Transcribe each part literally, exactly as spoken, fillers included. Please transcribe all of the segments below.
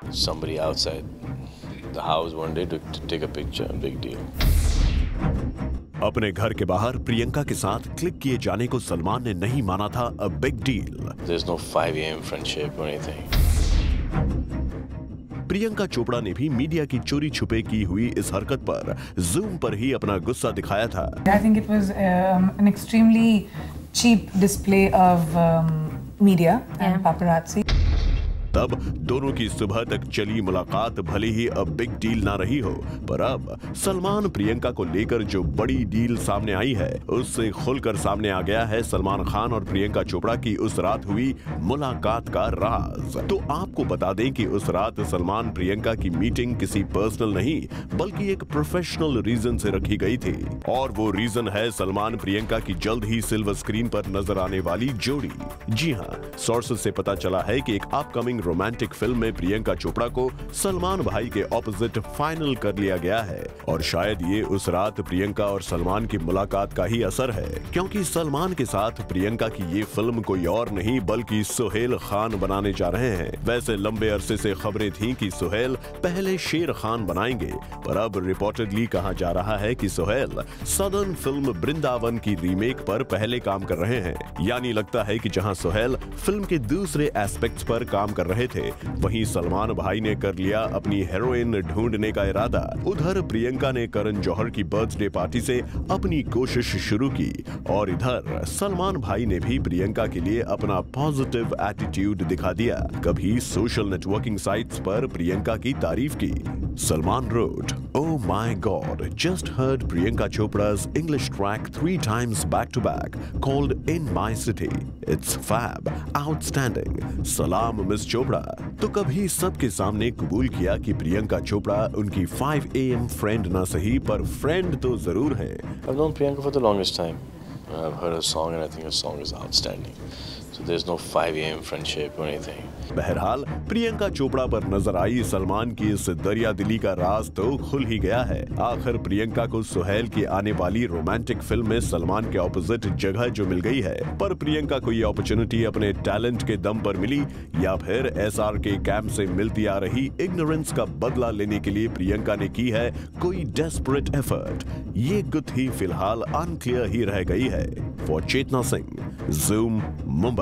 Somebody outside the house one day to, to take a picture, big deal. अपने घर के बाहर प्रियंका के साथ क्लिक किए जाने को सलमान ने नहीं माना था a big deal. There's no five A M friendship or anything. Priyanka Chopra ने भी मीडिया की चोरी छुपे की हुई इस हरकत पर जूम पर ही अपना गुस्सा दिखाया था। I think it was um, an extremely cheap display of um, media and Yeah. paparazzi. तब दोनों की सुबह तक चली मुलाकात भले ही अब बिग डील ना रही हो, पर अब सलमान प्रियंका को लेकर जो बड़ी डील सामने आई है उससे खुलकर सामने आ गया है सलमान खान और प्रियंका चोपड़ा की उस रात हुई मुलाकात का राज। तो आपको बता दें कि उस रात सलमान प्रियंका की मीटिंग किसी पर्सनल नहीं बल्कि एक प्रोफेशनल रीजन से रखी गई थी, और वो रीजन है सलमान प्रियंका की जल्द ही सिल्वर स्क्रीन पर नजर आने वाली जोड़ी। जी हाँ, सोर्सेज से पता चला है कि एक अपकमिंग रोमांटिक फिल्म में प्रियंका चोपड़ा को सलमान भाई के ऑपोजिट फाइनल कर लिया गया है, और शायद ये उस रात प्रियंका और सलमान की मुलाकात का ही असर है, क्योंकि सलमान के साथ प्रियंका की ये फिल्म कोई और नहीं बल्कि सुहेल खान बनाने जा रहे हैं। वैसे लंबे अरसे से खबरें थीं कि सुहेल पहले शेर खान बनाएंगे, पर अब रिपोर्टेडली कहा जा रहा है कि सुहेल सदर्न फिल्म वृंदावन की रीमेक पर पहले काम कर रहे हैं। यानी लगता है कि जहां सुहेल फिल्म के दूसरे एस्पेक्ट्स पर काम कर रहे थे, वहीं सलमान भाई ने कर लिया अपनी हीरोइन ढूंढने का इरादा। उधर प्रियंका ने करण जौहर की बर्थडे पार्टी से अपनी कोशिश शुरू की, और इधर सलमान भाई ने भी प्रियंका के लिए अपना पॉजिटिव एटीट्यूड दिखा दिया। कभी सोशल नेटवर्किंग साइट्स पर प्रियंका की तारीफ की। Salman wrote, "Oh my God, just heard Priyanka Chopra's English track three times back to back called In My City. It's fab, outstanding. Salam Miss Chopra." तो कभी सबके सामने कबूल किया कि प्रियंका चोपड़ा उनकी फाइव ए एम फ्रेंड ना सही पर फ्रेंड तो जरूर है। I've known Priyanka for the longest time. I've heard her song and I think her song is outstanding. So there's no five A M friendship or anything. बहरहाल प्रियंका चोपड़ा पर नजर आई सलमान की इस दरिया दिली का राज तो खुल ही गया है। आखिर प्रियंका को सुहेल की आने वाली रोमांटिक फिल्म में सलमान के ऑपोजिट जगह जो मिल गई है, पर प्रियंका को ये अपॉर्चुनिटी अपने टैलेंट के दम पर मिली या फिर एस आर के कैंप से मिलती आ रही इग्नोरेंस का बदला लेने के लिए प्रियंका ने की है कोई डेस्परेट एफर्ट, ये गुत्थी फिलहाल अनक्लियर ही रह गई है। For Chetna Singh, Zoom, Mumbai.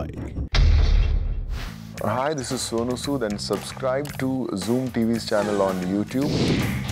Hi, this is Sonu Sood and subscribe to Zoom T V's channel on YouTube.